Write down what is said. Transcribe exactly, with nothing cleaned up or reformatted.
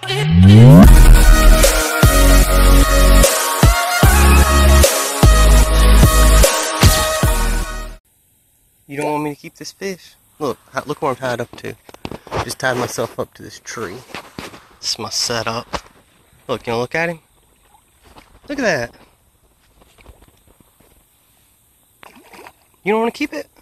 You don't want me to keep this fish? Look, look where I'm tied up to. Just tied myself up to this tree. This is my setup. Look, you wanna look at him? Look at that. You don't want to keep it?